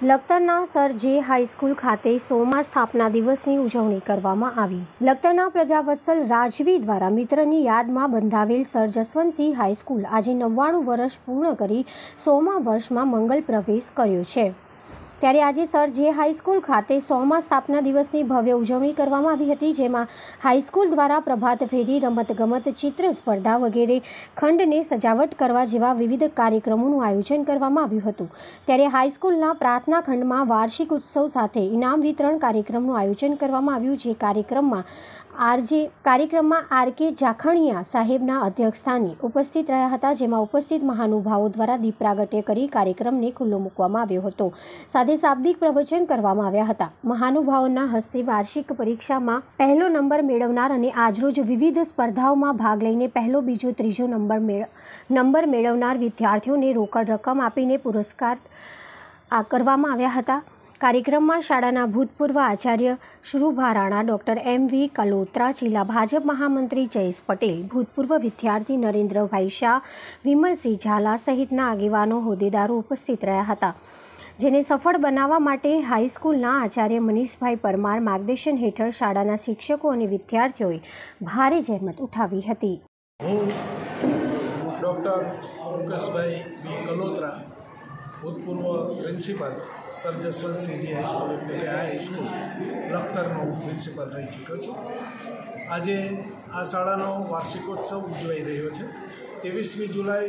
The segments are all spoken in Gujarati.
લખતરના સર જે હાઈસ્કૂલ ખાતે 100મા સ્થાપના દિવસની ઉજવણી કરવામાં આવી। લખતરના પ્રજાવત્સલ રાજવી દ્વારા મિત્રની યાદમાં બંધાવેલ સર જસવંતસિંહ હાઈસ્કૂલ આજે 99 વર્ષ પૂર્ણ કરી 100મા વર્ષમાં મંગલ પ્રવેશ કર્યો છે। ત્યારે આજે સર જે હાઈસ્કૂલ ખાતે 100મા સ્થાપના દિવસની ભવ્ય ઉજવણી કરવામાં આવી હતી, જેમાં હાઈસ્કૂલ દ્વારા પ્રભાત ફેરી, રમતગમત, ચિત્ર સ્પર્ધા વગેરે ખંડને સજાવટ કરવા જેવા વિવિધ કાર્યક્રમોનું આયોજન કરવામાં આવ્યું હતું। ત્યારે હાઈસ્કૂલના પ્રાર્થના ખંડમાં વાર્ષિક ઉત્સવ સાથે ઇનામ વિતરણ કાર્યક્રમનું આયોજન કરવામાં આવ્યું, જે કાર્યક્રમમાં આર.કે. જાખણિયા સાહેબના અધ્યક્ષસ્થાને ઉપસ્થિત રહ્યા હતા, જેમાં ઉપસ્થિત મહાનુભાવો દ્વારા દીપ પ્રાગટ્ય કરી કાર્યક્રમને ખુલ્લો મૂકવામાં આવ્યો હતો। સાથે શાબ્દિક પ્રવચન કરવામાં આવ્યા હતા। મહાનુભાવોના હસ્તે વાર્ષિક પરીક્ષામાં પહેલો નંબર મેળવનાર અને આજરોજ વિવિધ સ્પર્ધાઓમાં ભાગ લઈને પહેલો, બીજો, ત્રીજો નંબર મેળવનાર વિદ્યાર્થીઓને રોકડ રકમ આપીને પુરસ્કાર કરવામાં આવ્યા હતા। કાર્યક્રમમાં શાળાના ભૂતપૂર્વ આચાર્ય શુભા રાણા, ડૉક્ટર એમ.વી. કલોત્રા, જિલ્લા ભાજપ મહામંત્રી જયેશ પટેલ, ભૂતપૂર્વ વિદ્યાર્થી નરેન્દ્રભાઈ શાહ, વિમલસિંહ ઝાલા સહિતના આગેવાનો, હોદ્દેદારો ઉપસ્થિત રહ્યા હતા, જેને સફળ બનાવવા માટે હાઈસ્કૂલના આચાર્ય મનીષભાઈ પરમાર માર્ગદર્શન હેઠળ શાળાના શિક્ષકો અને વિદ્યાર્થીઓએ ભારે જહેમત ઉઠાવી હતી। હું ડૉક્ટર મુકેશભાઈ કલોત્રા, ભૂતપૂર્વ પ્રિન્સિપાલ સર જસવંતસિંહજી હાઈસ્કૂલ એટલે કે આ હાઈસ્કૂલ લખતરનો પ્રિન્સિપાલ રહી ચૂક્યો છું। આજે આ શાળાનો વાર્ષિકોત્સવ ઉજવાઈ રહ્યો છે। 23મી જુલાઈ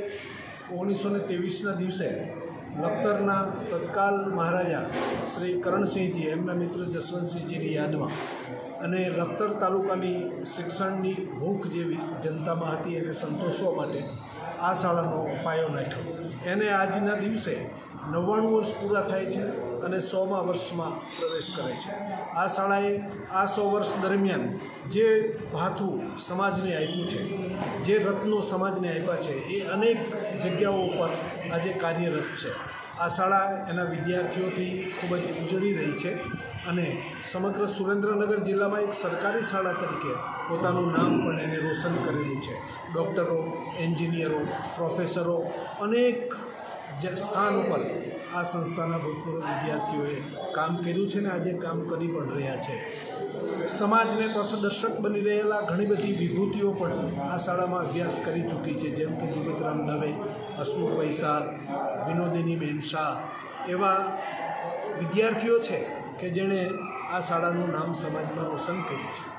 1923ના દિવસે લખતરના તત્કાલ મહારાજા શ્રી કરણસિંહજી, એમના મિત્ર જસવંતસિંહજીની યાદમાં અને લખતર તાલુકાની શિક્ષણની ભૂખ જેવી જનતામાં હતી એને સંતોષવા માટે આ શાળાનો પાયો નાખ્યો। એને આજના દિવસે 99 વર્ષ પૂરા થાય છે અને 100મા વર્ષમાં પ્રવેશ કરે છે। આ શાળાએ આ 100 વર્ષ દરમિયાન જે ભાથું સમાજને આપ્યું છે, જે રત્નો સમાજને આપ્યા છે, એ અનેક જગ્યાઓ પર આજે કાર્યરત છે। આ શાળા એના વિદ્યાર્થીઓથી ખૂબ જ ઉજળી રહી છે અને સમગ્ર સુરેન્દ્રનગર જિલ્લામાં એક સરકારી શાળા તરીકે પોતાનું નામ પણ એને રોશન કરેલું છે। ડૉક્ટરો, એન્જિનિયરો, પ્રોફેસરો અનેક સ્થાન ઉપર આ સંસ્થાના ભૂતપૂર્વ વિદ્યાર્થીઓએ કામ કર્યું છે ને આજે કામ કરી પણ રહ્યા છે। સમાજને પથદર્શક બની રહેલા ઘણી બધી વિભૂતિઓ પણ આ શાળામાં અભ્યાસ કરી ચૂકી છે, જેમ કે જુગતરામ દવે, હસમુખભાઈ શાહ, વિનોદિનીબેન શાહ એવા વિદ્યાર્થીઓ છે કે જેણે આ શાળાનું નામ સમાજમાં રોશન કર્યું છે।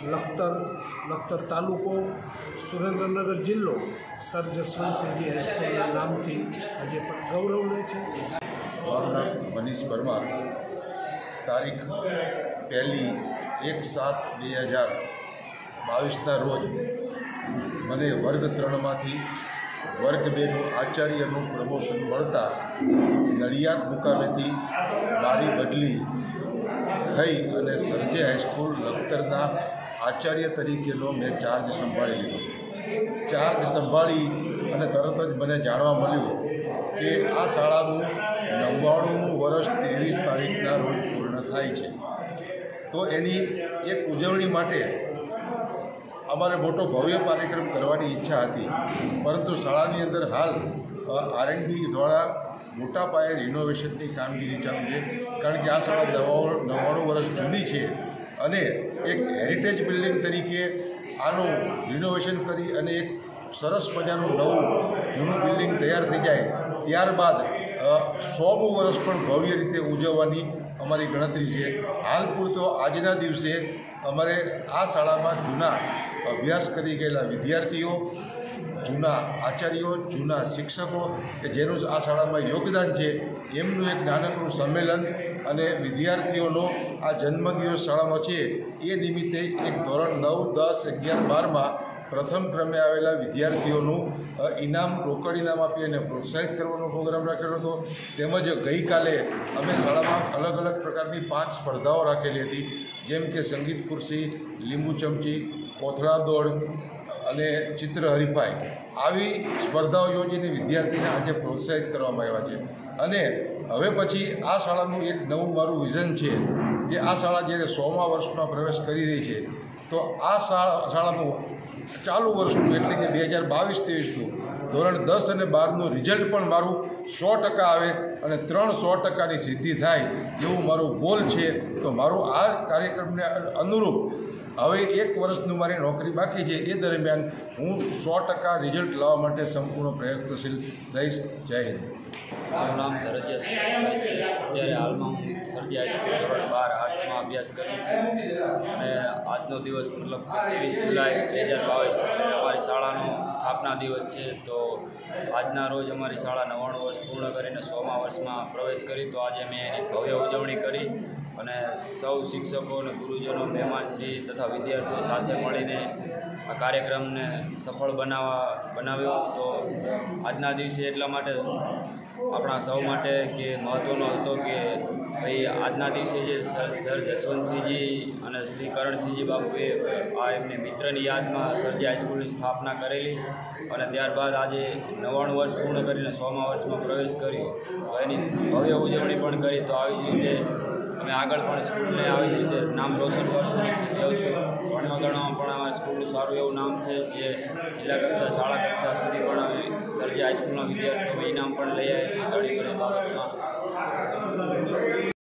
લખતર તાલુકો, સુરેન્દ્રનગર જિલ્લો સર જસવંતસિંહજી હાઈસ્કૂલના નામથી આજે પણ ગૌરવ લે છે। મારું નામ મનીષ પરમાર, તારીખ 1/7/2022ના રોજ મને વર્ગ 3માંથી વર્ગ 2નું આચાર્યનું પ્રમોશન મળતા નડિયાદ મુકામેથી મારી બદલી થઈ અને સરજે હાઈસ્કૂલ લખતરના આચાર્ય તરીકેનો મેં ચાર્જ સંભાળી લીધો। ચાર્જ સંભાળી અને તરત જ મને જાણવા મળ્યું કે આ શાળાનું 99મું વર્ષ 23 તારીખના રોજ પૂર્ણ થાય છે। તો એની એક ઉજવણી માટે અમારે મોટો ભવ્ય કાર્યક્રમ કરવાની ઈચ્છા હતી, પરંતુ શાળાની અંદર હાલ R&D દ્વારા મોટા પાયે રિનોવેશનની કામગીરી ચાલુ છે, કારણ કે આ શાળા 99 વર્ષ જૂની છે અને એક હેરિટેજ બિલ્ડિંગ તરીકે આનું રિનોવેશન કરી અને એક સરસ મજાનું નવું જૂનું બિલ્ડિંગ તૈયાર થઈ જાય ત્યારબાદ 100મું વર્ષ પણ ભવ્ય રીતે ઉજવવાની અમારી ગણતરી છે। હાલ પૂરતો આજના દિવસે અમારે આ શાળામાં જૂના અભ્યાસ કરી ગયેલા વિદ્યાર્થીઓ, જૂના આચાર્યો, જૂના શિક્ષકો કે જેનું આ શાળામાં યોગદાન છે, એમનું એક નાનકડું સંમેલન અને વિદ્યાર્થીઓનો આ જન્મદિવસ શાળામાં છે એ નિમિત્તે એક ધોરણ 9, 10, 11, 12માં પ્રથમ ક્રમે આવેલા વિદ્યાર્થીઓનું રોકડ ઇનામ આપી અને પ્રોત્સાહિત કરવાનો પ્રોગ્રામ રાખેલો હતો। તેમજ ગઈકાલે અમે શાળામાં અલગ અલગ પ્રકારની 5 સ્પર્ધાઓ રાખેલી હતી, જેમ કે સંગીત ખુરશી, લીંબુ ચમચી, કોથળા દોડ અને ચિત્ર હરીફાઈ, આવી સ્પર્ધાઓ યોજીને વિદ્યાર્થીને આજે પ્રોત્સાહિત કરવામાં આવ્યા છે। અને હવે પછી આ શાળાનું એક નવું મારું વિઝન છે કે આ શાળા જ્યારે 100મા વર્ષમાં પ્રવેશ કરી રહી છે, તો આ શાળાનું ચાલુ વર્ષનું એટલે કે 2022-23નું ધોરણ 10 અને 12નું રિઝલ્ટ પણ મારું 100% આવે અને 300%ની સિદ્ધિ થાય એવું મારું ગોલ છે. તો મારું આ કાર્યક્રમને અનુરૂપ હવે 1 વર્ષનું મારી નોકરી બાકી છે. એ દરમિયાન હું 100% રિઝલ્ટ લાવવા માટે સંપૂર્ણ પ્રયત્નશીલ રહીશ. જય હિન્દ. મારું નામ ધરજીયા સુરેશભાઈ છે. અત્યારે હાલમાં હું સરજી હાઈસ્કૂલ ધોરણ 12 આર્ટ્સમાં અભ્યાસ કરું છું અને આજનો દિવસ મતલબ 23 જુલાઈ 2022 અમારી શાળાનો સ્થાપના દિવસ છે. તો આજના રોજ અમારી શાળા 99 વર્ષ પૂર્ણ કરીને 100મા વર્ષમાં પ્રવેશ કરી. તો આજે મેં એની ભવ્ય ઉજવણી કરી અને સૌ શિક્ષકો અને ગુરુજનો, મહેમાનશ્રી તથા વિદ્યાર્થીઓ સાથે મળીને આ કાર્યક્રમને સફળ બનાવ્યો. તો આજના દિવસે એટલા માટે આપણા સૌ માટે કે મહત્ત્વનો હતો કે ભાઈ આજના દિવસે જે સર જસવંતસિંહજી અને શ્રી કરણસિંહજી બાપુએ આ એમની મિત્રની યાદમાં સરજી હાઈસ્કૂલની સ્થાપના કરેલી અને ત્યારબાદ આજે 99 વર્ષ પૂર્ણ કરીને 100મા વર્ષમાં પ્રવેશ કર્યો. તો એની ભવ્ય ઉજવણી પણ કરી. તો આવી જ રીતે અમે આગળ પણ સ્કૂલને આવી જ રીતે નામ રોશન કરશું. ભણવા ગણવામાં પણ અમારી સ્કૂલનું સારું એવું નામ છે. જે જિલ્લા કક્ષા, શાળા કક્ષા સુધી પણ અમે સરજી હાઈસ્કૂલના વિદ્યાર્થીઓ ઇનામ પણ લઈ આવ્યા છીએ.